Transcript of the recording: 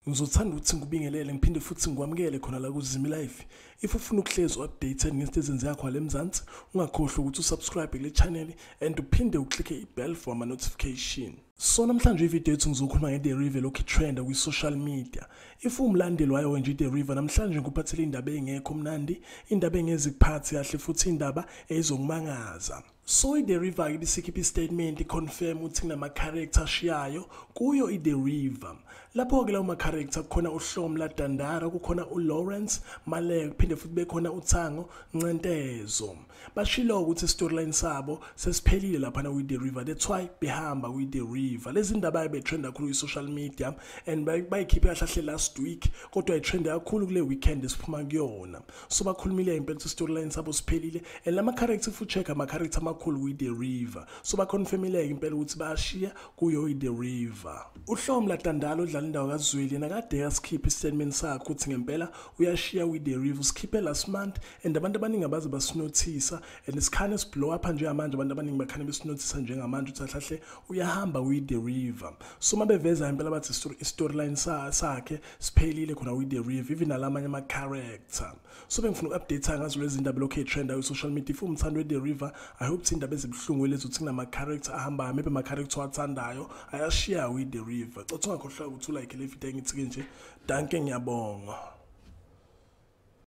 Ngizothanda ukuthi ngikubingelele ngiphinde futhi ngikwamukele khona la kuZimi Life. If ufuna ukuhlezi updated ngezinto ezenzeka khona eMzansi, ungakhohlwa ukuthi usubscribe kule channel and uphinde uklike ibell for ama notification. So namhlanje ivideo yethu ngizokhuluma ngeDeriva lokhu trend kwi social media. If umlandeli wayo nje iDeriva namhlanje ngikuphathele indaba engekho mnandi, indaba engezikuphathi kahle futhi indaba ezongimangaza. So iDeriva ke bisikhipha istatement iconfirm ukuthi kunama character ashiyayo kuyo iDeriva. Lapho ke lawo ma character kukhona uHlomla Dandara, kukhona uLawrence Malek, kuphinde futhi bekhona uThango Ncentezo. Bashilo ukuthi storyline sabo sesiphelile lapha na kwiDeriva. That's why behamba kwiDeriva. Lezi ndaba betrend kakhulu kwi-social media and bayikhiphe kahle last week kodwa itrend kakhulu kule weekend esiphuma kuyona. So bakhulumile impela ukuthi storyline sabo siphelile and lama character futhi check ama character amakhulu kwiDeriva. So baconfirmile impela ukuthi bayashiya kuyo iDeriva. uHlomla Dandala odlala indawo kaZweli nakade yasikhipha istatement sakhe ukuthi ngempela uyashiya kwiDeriva. Usikhiphe last month and abantu abaningi abaze basinothisa and isikhane siblow up nje manje abantu abaningi bakhane besinothisa njengamanje ukuthi ahlahle uyahamba kwiDeriva. So mabeveza impela bathi storyline sakhe siphelile khona kwiDeriva even nalamanye ama character. So bengifuna ukuupdate ngazo lezi ndaba lokho trend ku social media. If umthando weDeriva, I hope indaba ezibhlungu lezi uthi kunama character ahamba maybe ama character wathandayo ayashiya kwiDeriva. Cotha ungakhohlwa ukuthi like le video engithi nje. Danke ngiyabonga.